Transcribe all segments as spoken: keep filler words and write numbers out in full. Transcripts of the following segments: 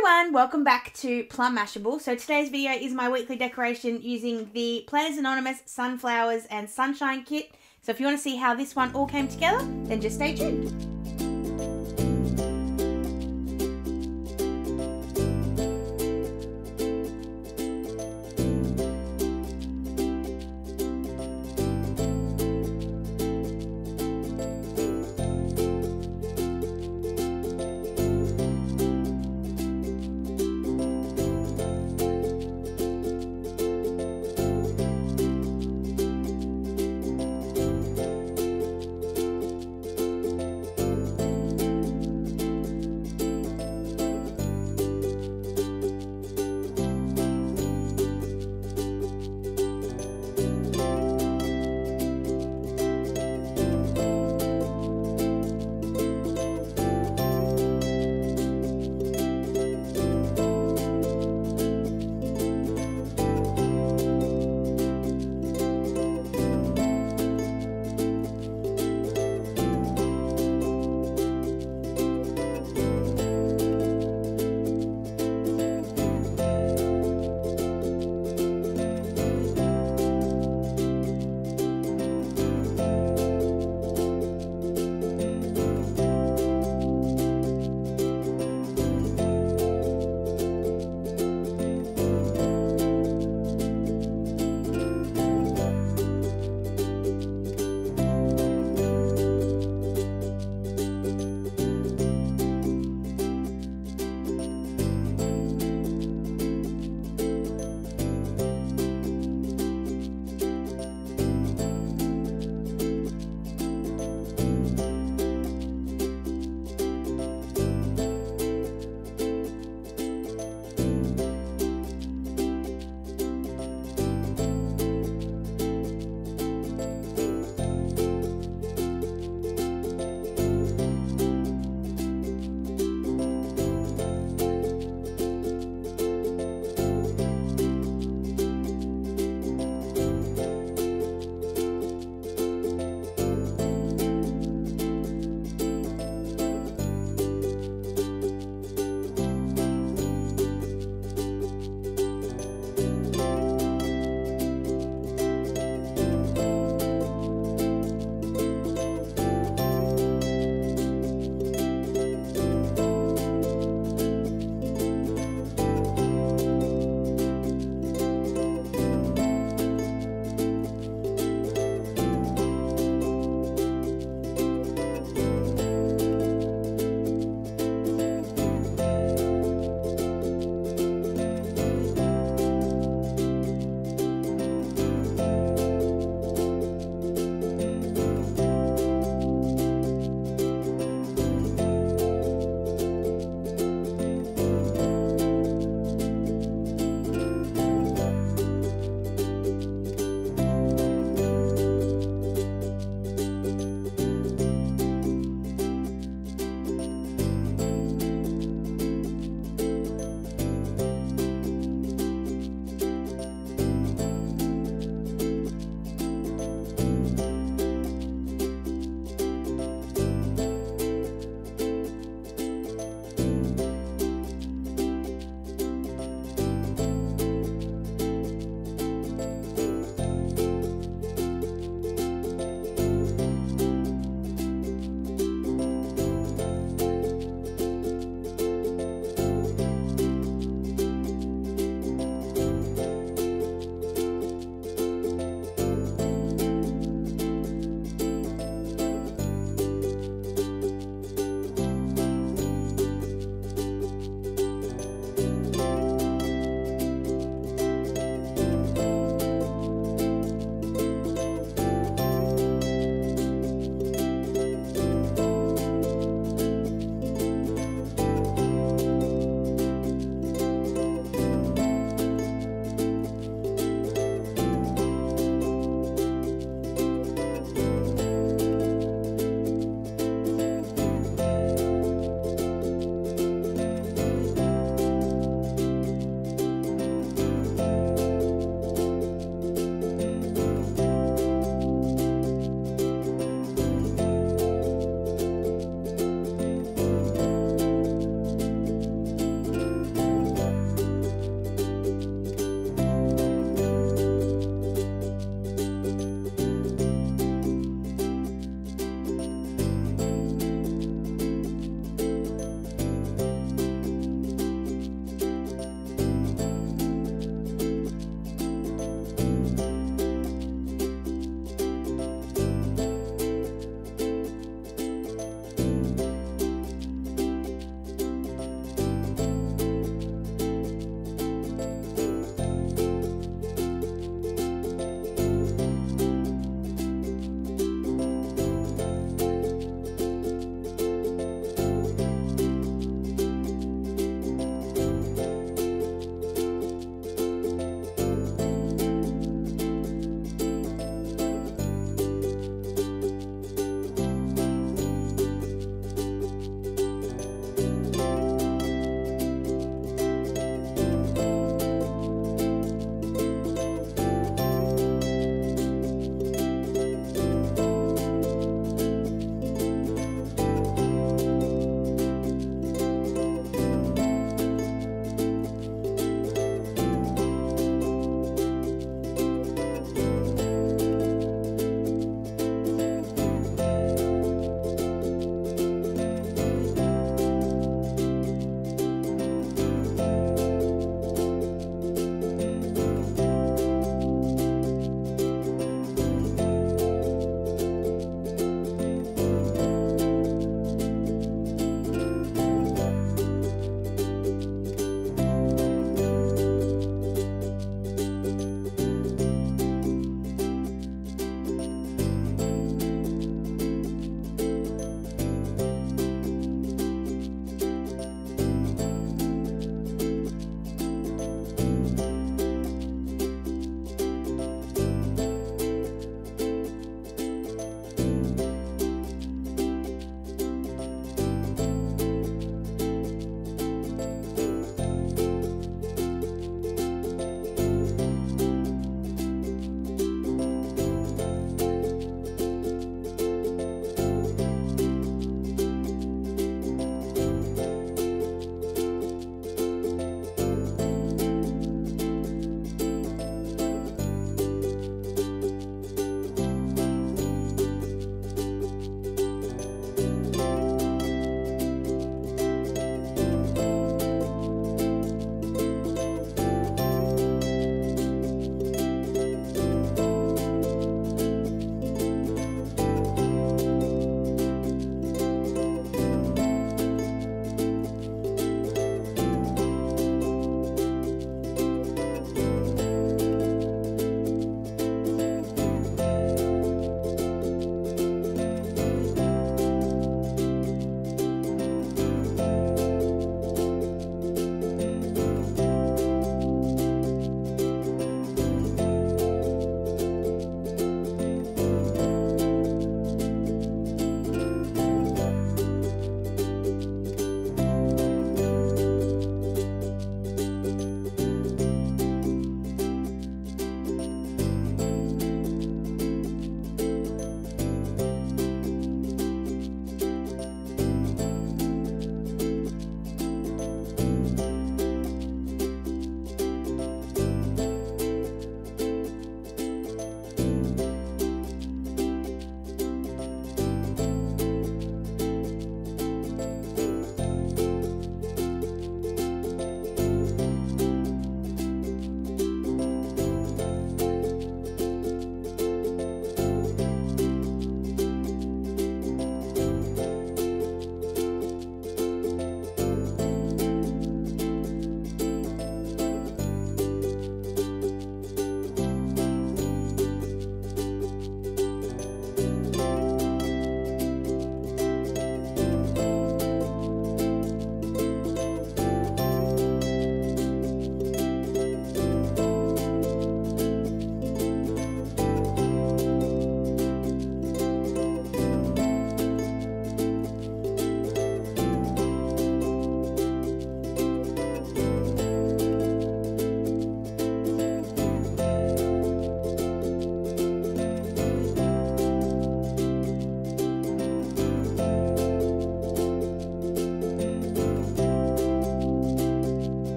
everyone, welcome back to Plum Mashable. So today's video is my weekly decoration using the Planners Anonymous Sunflowers and Sunshine Kit. So if you want to see how this one all came together, then just stay tuned.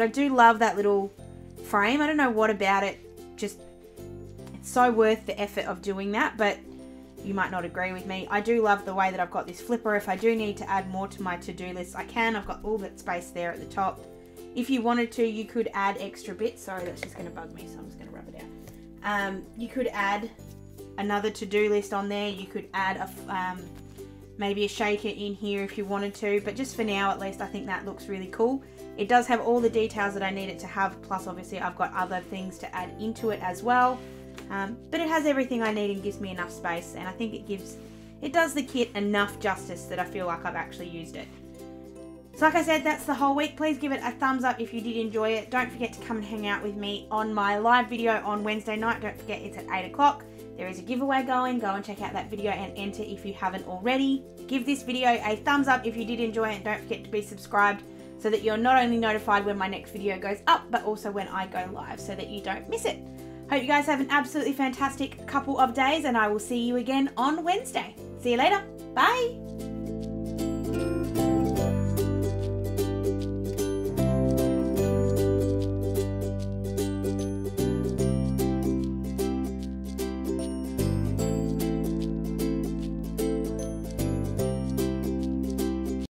But I do love that little frame. I don't know what about it. Just, it's so worth the effort of doing that, but you might not agree with me. I do love the way that I've got this flipper. If I do need to add more to my to-do list, I can. I've got all that space there at the top. If you wanted to, you could add extra bits. Sorry, that's just going to bug me, so I'm just going to rub it out. Um, you could add another to-do list on there. You could add a, um, maybe a shaker in here if you wanted to, but just for now, at least, I think that looks really cool. It does have all the details that I need it to have, plus obviously I've got other things to add into it as well. Um, but it has everything I need and gives me enough space, and I think it gives, it does the kit enough justice that I feel like I've actually used it. So like I said, that's the whole week. Please give it a thumbs up if you did enjoy it. Don't forget to come and hang out with me on my live video on Wednesday night. Don't forget, it's at eight o'clock. There is a giveaway going. Go and check out that video and enter if you haven't already. Give this video a thumbs up if you did enjoy it, and don't forget to be subscribed so that you're not only notified when my next video goes up, but also when I go live so that you don't miss it. Hope you guys have an absolutely fantastic couple of days, and I will see you again on Wednesday. See you later. Bye.